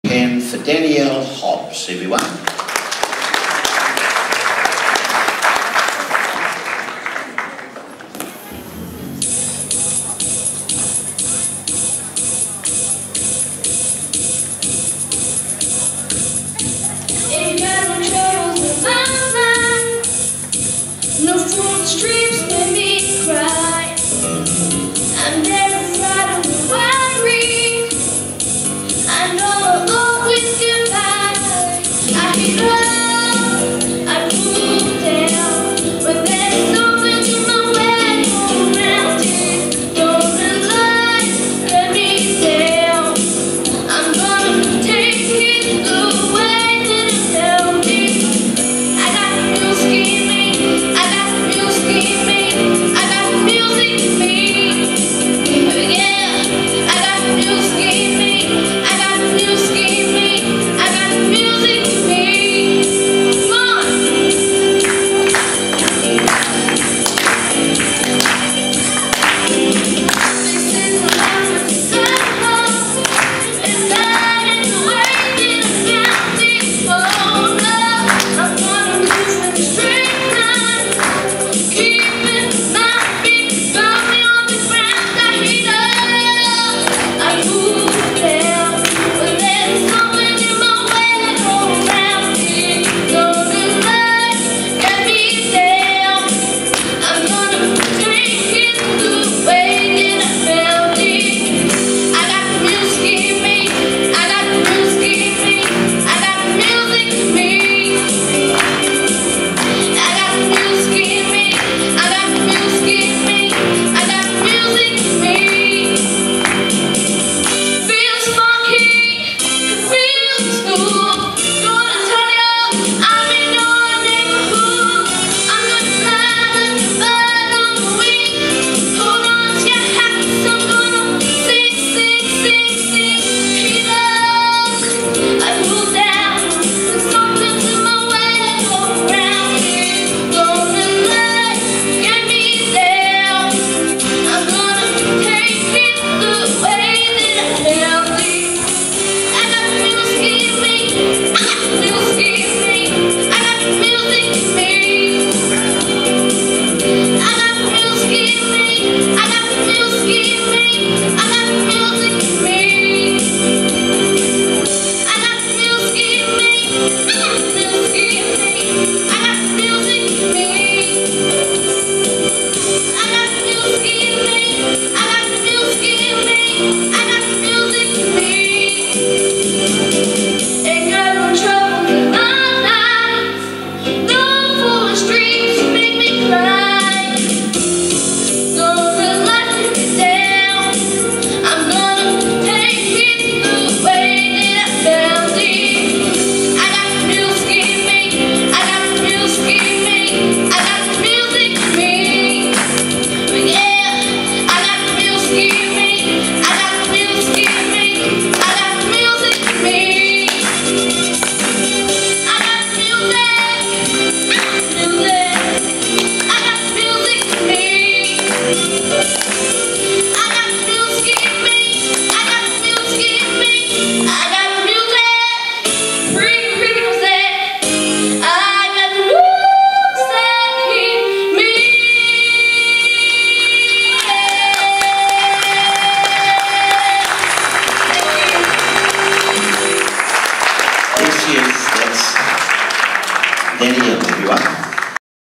And for Danielle Hobbs, everyone. No foolish dreams made me cry. I'm never frightened or worried. I know I'll always get by. I can run, I move down. When there's something in my way, go around it. Don't lie, let me down. I'm gonna take it the way that it held me. I got no scheming. Danielle, everyone.